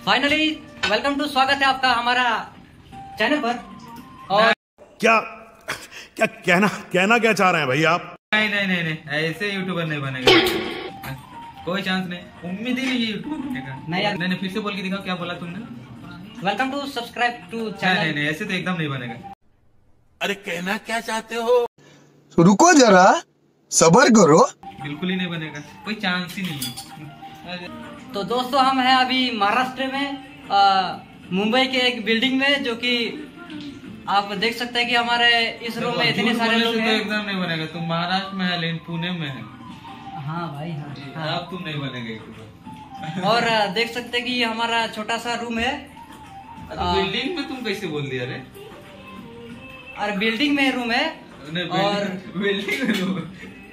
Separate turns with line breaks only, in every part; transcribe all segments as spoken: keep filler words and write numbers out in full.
Finally welcome to, स्वागत है आपका हमारा चैनल पर। और
क्या क्या कहना कहना क्या चाह रहे हैं भाई आप?
नहीं नहीं नहीं नहीं ऐसे यूट्यूबर नहीं बनेगा, कोई चांस नहीं, उम्मीद ही नहीं यूट्यूबर बनेगा।
नहीं यार,
नहीं फिर से बोल के दिखाओ, क्या बोला तुमने?
Welcome to, subscribe to channel.
नहीं नहीं ऐसे तो एकदम नहीं बनेगा।
अरे कहना क्या चाहते हो?
रुको जरा, सबर करो।
बिल्कुल ही नहीं बनेगा, कोई चांस ही नहीं है।
तो दोस्तों, हम हैं अभी महाराष्ट्र में, आ, मुंबई के एक बिल्डिंग में, जो कि आप देख सकते हैं कि हमारे इस रूम में इतने सारे लोग हैं।
तो एकदम नहीं बनेगा, तुम महाराष्ट्र में है लेकिन पुणे में है।
हाँ भाई, हाँ, हाँ।
अब तुम नहीं बनेगा यूट्यूबर।
और आ, देख सकते हैं कि ये हमारा छोटा सा रूम है।
बिल्डिंग में तुम कैसे बोल दिया रे?
और बिल्डिंग में रूम है, और
बिल्डिंग में रूम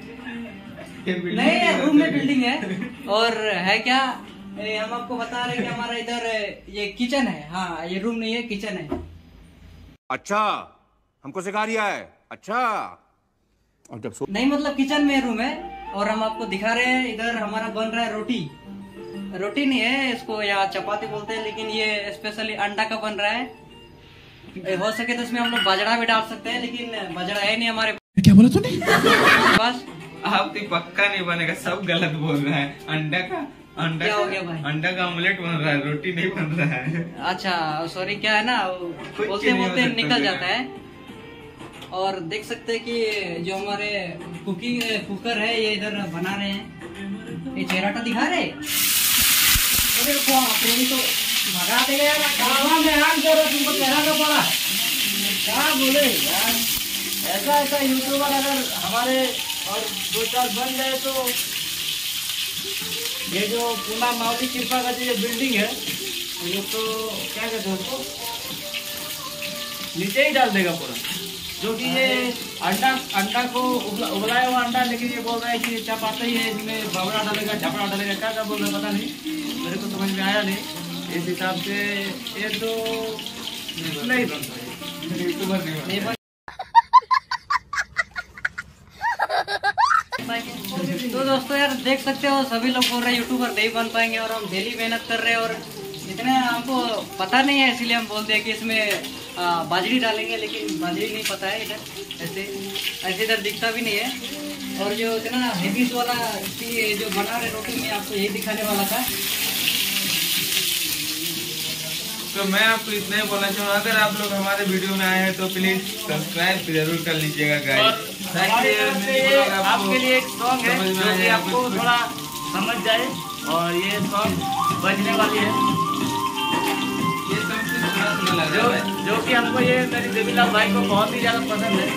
नहीं, रूम में बिल्डिंग है। और है क्या, ए, हम आपको बता रहे हैं कि हमारा इधर ये किचन है। हाँ, ये रूम नहीं है, किचन है।
अच्छा, हमको सिखा रिया है। अच्छा, और जब
नहीं मतलब किचन में रूम है। और हम आपको दिखा रहे हैं, इधर हमारा बन रहा है रोटी। रोटी नहीं है, इसको यहाँ चपाती बोलते हैं, लेकिन ये स्पेशली अंडा का बन रहा है। हो सके तो इसमें हम लोग बाजरा भी डाल सकते हैं, लेकिन बाजरा है नहीं हमारे।
क्या बोला तूने?
बस
आप तो पक्का नहीं बनेगा, सब गलत बोल रहा है। अंडा का अंडा
क्या
का,
हो गया भाई?
अंडा का ऑमलेट बन रहा है, रोटी नहीं बन रहा है।
अच्छा सॉरी, क्या है ना,
कुछ
बोलते
नहीं हो
बोलते
सकता
निकल
है।
जाता है। और देख सकते हैं कि जो हमारे कुकिंग कुकर है, ये इधर बना रहे हैं। ये चेहराटा दिखा रहे। अरे बाप रे, तो भगा देगा यार, कहाँ में आग जरा तुमको चेहरा का पड़ा। क्या बोले यार, ऐसा ऐसा यूट्यूबर अगर हमारे और दो चार बन गए तो ये जो पूना मावली कृपा का जो ये बिल्डिंग है, ये तो क्या कहते हैं उसको, नीचे ही डाल देगा पूरा। जो कि ये अंडा अंडा को उबला, उबलाया हुआ अंडा, लेकिन ये बोल रहा है कि चपाता ही है, इसमें बावड़ा डालेगा, झपड़ा डालेगा, क्या क्या बोल रहा है पता नहीं, मेरे को समझ में आया नहीं। इस हिसाब से ये तो नहीं बनता है, यूट्यूबर नहीं बनता। तो दोस्तों यार, देख सकते हो सभी लोग बोल रहे हैं यूट्यूबर नहीं बन पाएंगे, और हम डेली मेहनत कर रहे हैं, और इतने हमको पता नहीं है, इसलिए हम बोलते हैं कि इसमें आ, बाजरी डालेंगे, लेकिन बाजरी नहीं पता है इधर, ऐसे ऐसे इधर दिखता भी नहीं है। और जो इतना हेवी वाला कि जो बना रहे रोटी में, आपको यही दिखाने वाला था।
तो मैं आपको इतना ही बोलना चाहूँ, अगर आप लोग हमारे वीडियो में आए हैं तो प्लीज सब्सक्राइब जरूर कर लीजिएगा गाइस।
आपके लिए एक सॉन्ग है जो कि आपको थोड़ा समझ जाए, और ये सॉन्ग बजने वाली है,
ये सबसे सुना सुना लग
जो
रहा है।
जो कि हमको ये मेरी देवीलाल भाई को बहुत ही ज्यादा पसंद है।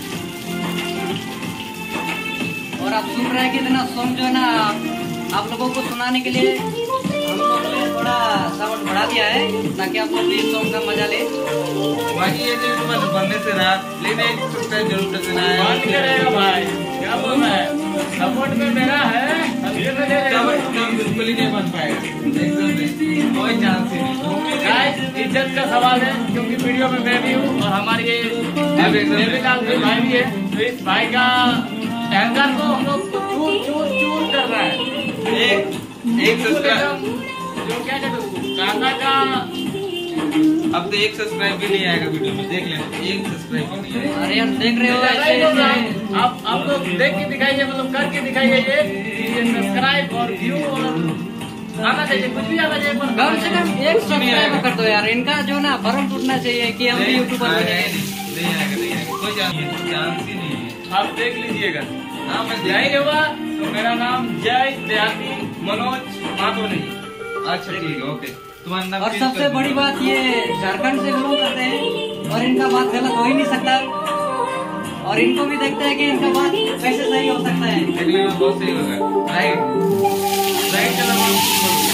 और आप सुन रहे हैं कि इतना सॉन्ग जो है ना, आप लोगों को सुनाने के लिए हम लोगों ने थोड़ा साउंड बढ़ा दिया है, ताकि आप लोग भी इस सॉन्ग का मजा ले।
बाकी ये जो यूट्यूबर बनने से रहा, लेकिन एक सब्सक्राइब जरूर कर देना है।
बंद करेगा भाई, क्या बोल रहा है, सपोर्ट में मेरा है,
बिल्कुल ही नहीं बन पाएगा, एकदम नहीं, कोई चांस ही नहीं।
गाइस, इज्जत का सवाल है, क्योंकि वीडियो में मैं भी हूँ, और हमारे ये देवीलाल भाई भी है, तो इस भाई का एंकर को हम लोग चूर चूर चूर कर रहा है।
एक एक सब्सक्राइब,
जो क्या कहते हैं, काका का
अब तो एक सब्सक्राइब भी नहीं आएगा वीडियो में, देख लेना, एक सब्सक्राइब भी नहीं आएगा।
अरे यार, देख रहे हो ऐसे ऐसे। आप आप लोग देख के दिखाइए, मतलब करके दिखाइए, ये ये सब्सक्राइब और व्यू और आना चाहिए, कुछ भी आना चाहिए, पर कम से कम एक सब्सक्राइब कर दो यार। इनका जो ना भरम टूटना चाहिए कि हम भी यूट्यूबर बने।
नहीं आएगा, नहीं आएगा, कोई चांस ही नहीं है।
आप देख लीजिएगा।
हाँ मैं
जय होगा तो मेरा नाम जय देहाती मनोज माधो नहीं।
अच्छा ठीक है, ओके। तुम्हारा नाम
और
change
सबसे
कर
बड़ी
दूंगा।
बात, ये झारखंड से बिलोंग करते हैं, और इनका बात गलत हो ही नहीं सकता, और इनको भी देखते हैं कि इनका बात कैसे सही हो सकता है।
देखने में बहुत सही होगा, राइट राइट चलो।